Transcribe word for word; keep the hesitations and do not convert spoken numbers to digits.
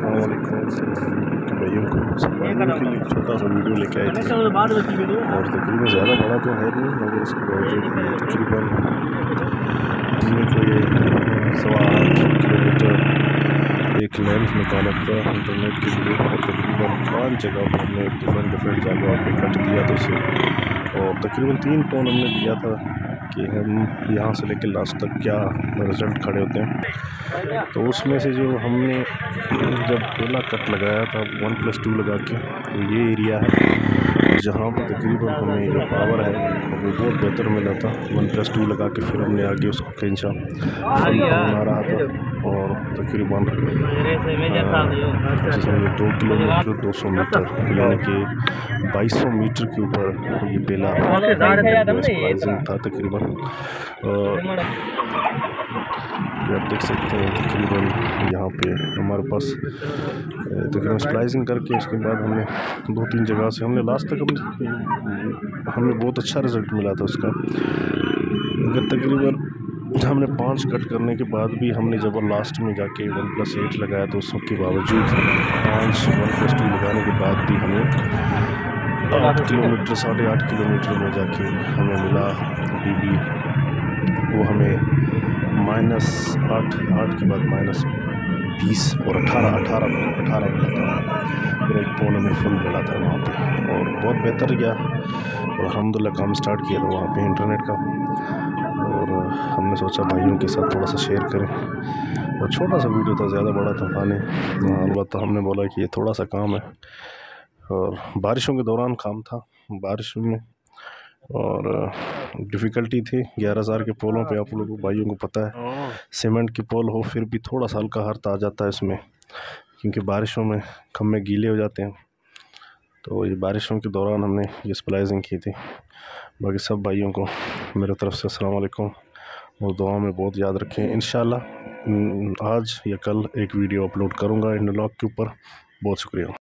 अस्सलाम वालेकुम के भाइयों को भाइयों के लिए एक छोटा सा वीडियो लेके आए थे और तकरीबन ज़्यादा बड़ा तो है नहीं मगर उसके बावजूद तकरीबन दिन को ये सवा आठ किलोमीटर एक लेंथ निकाला था इंटरनेट के लिए और तकरीबन पाँच जगह पर हमने डिफरेंट डिफरेंट जगहों पे कट दिया था उसे और तकरीबन तीन टोन हमने दिया था कि हम यहाँ से लेकर लास्ट तक क्या रिज़ल्ट खड़े होते हैं। तो उसमें से जो हमने जब पहला कट लगाया था वन प्लस टू लगा के तो ये एरिया है जहाँ पर तकरीबन हमें जो पावर है वो बहुत बेहतर मिला था। वन प्लस टू लगा के फिर हमने आगे उसको खींचा फल आ रहा था और तकरीबन समझे दो किलोमीटर दो सौ मीटर यानी कि बाईस सौ मीटर के ऊपर ये बेला स्प्लाइजिंग था तकरीबन। आप देख सकते हैं तकरीबन यहाँ पे हमारे पास तकरीबन स्प्लाइजिंग करके उसके बाद हमने दो तीन जगह से हमने लास्ट तक हमने हमें बहुत अच्छा रिज़ल्ट मिला था उसका। अगर तकरीबन हमने पांच कट करने के बाद भी हमने जब लास्ट में जाके वन प्लस एट लगाया तो उसके बावजूद पाँच वन प्लस टू लगाने के बाद भी हमें आठ किलोमीटर साढ़े आठ किलोमीटर में जाके हमें मिला अभी भी वो हमें माइनस आठ आठ के बाद माइनस बीस और अठारह अठारह अठारह मिला था। फिर एक पोन हमें फुल मिला था वहाँ पे और बहुत बेहतर गया और अल्हम्दुलिल्लाह काम स्टार्ट किया था वहाँ पे इंटरनेट का और हमने सोचा भाइयों के साथ थोड़ा सा शेयर करें और छोटा सा वीडियो था, ज़्यादा बड़ा था खाने। अलबत्ता हमने बोला कि ये थोड़ा सा काम है और बारिशों के दौरान काम था बारिश में और डिफ़िकल्टी थी ग्यारह हज़ार के पोलों पे। आप लोगों भाइयों को पता है सीमेंट के पोल हो फिर भी थोड़ा सा हल्का हर्ट आ जाता है इसमें क्योंकि बारिशों में खम्भे गीले हो जाते हैं। तो ये बारिशों के दौरान हमने ये स्प्लाइजिंग की थी। बाकी सब भाइयों को मेरे तरफ से अस्सलाम वालेकुम और दुआ में बहुत याद रखें। इंशाल्लाह आज या कल एक वीडियो अपलोड करूँगा इंटरलॉक के ऊपर। बहुत शुक्रिया।